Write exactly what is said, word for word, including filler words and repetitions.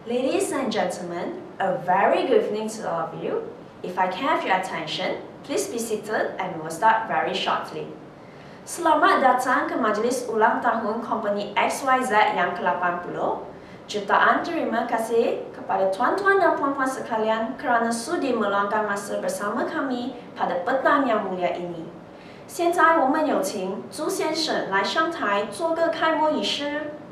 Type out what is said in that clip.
Ladies and gentlemen, a very good evening to all of you. If I can have your attention, please be seated and we will start very shortly. Selamat datang ke majlis ulang tahun Company X Y Z yang ke lapan puluh. Jutaan terima kasih kepada tuan-tuan dan puan-puan sekalian kerana sudi meluangkan masa bersama kami pada petang yang mulia ini. 现在我们有请朱先生来上台做个开幕仪式。